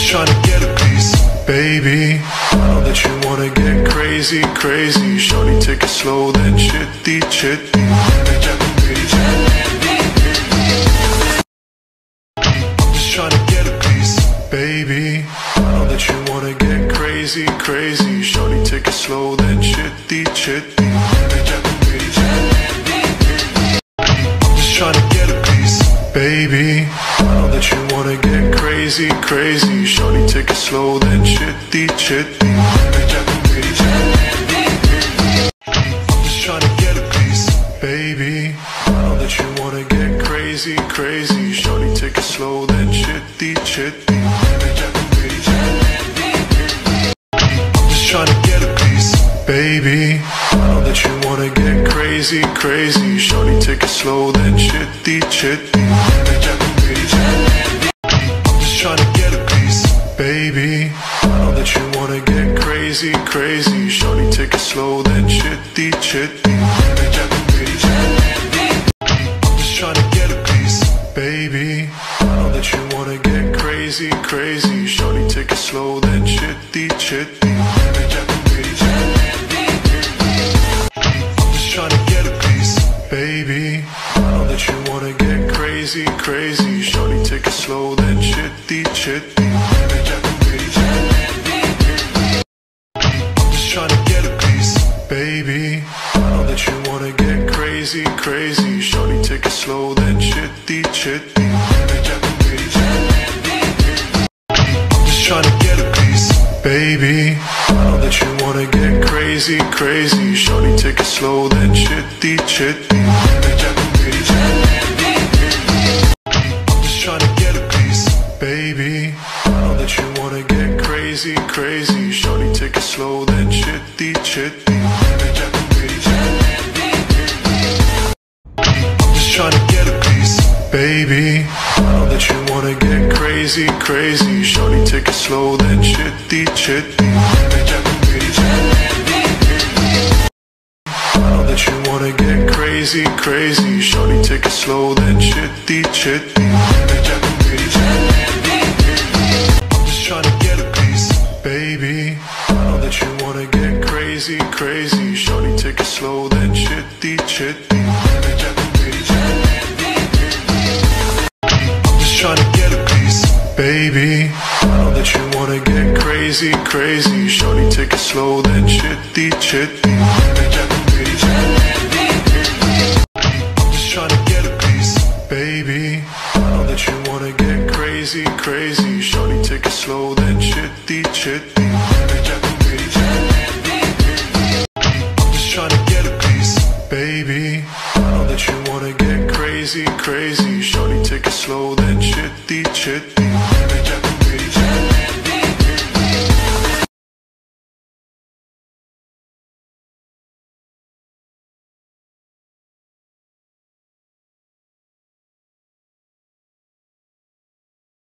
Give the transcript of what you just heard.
trying to get a piece, baby. I know that you wanna get crazy, crazy. Shorty, take it slow, then chitty, chitty. I'm just trying to get a piece, baby. I know that you wanna get crazy, crazy. Shorty, take it slow, then chitty, chitty. I'm just trying to get a piece, baby. I know that you wanna get crazy, crazy. Shorty, take it slow, then chitty, chitty. I'm just trying to get a piece, baby. I know that you wanna get crazy, crazy. Shorty, take it slow, then chitty, chitty. I'm just trying to get a piece, baby. I know that you wanna get crazy, crazy. Shorty, take it slow, then chitty, chitty. I'm just trying to get a piece, baby. I know that you wanna get crazy, crazy. Shorty, take it slow, then chitty, chitty. I'm just trying to get a piece, baby. I know that you wanna get crazy, crazy. Shorty, take it slow, then chitty, chitty. I'm just trying to get a piece, baby. I know that you wanna get crazy, crazy. Shorty, take it slow, then chitty, chitty. I'm just trying to get a piece, baby. I know that you wanna get crazy, crazy. Shorty, take it slow, then chitty, chitty. I'm just trying to get a piece, baby. I know that you wanna get crazy, crazy. Shorty, take it slow, then chitty, chitty. I'm just trying to get a piece, baby. I know that you wanna get crazy, crazy. Shorty, take it slow, then chitty, chitty. I'm just trying to get a piece, baby. I know that you wanna get crazy, crazy. Shorty, take it slow, then chitty, chitty. I know that you wanna get crazy, crazy. Shorty, take it slow, then chitty, chitty. I'm just trying to get a piece, baby. I know that you wanna get crazy, crazy. Shorty, take it slow, then chitty, chitty. I'm just trying to get a piece, baby. I know that you wanna get crazy, crazy. Shorty, take it slow, then chitty, chitty. I'm just trying to get a piece, baby. I know that you wanna get crazy, crazy. Shorty, take it slow, then chitty, chitty. I'm just trying to get a piece, baby. I know that you wanna get crazy, crazy. Shorty, take it slow, then chitty, chitty.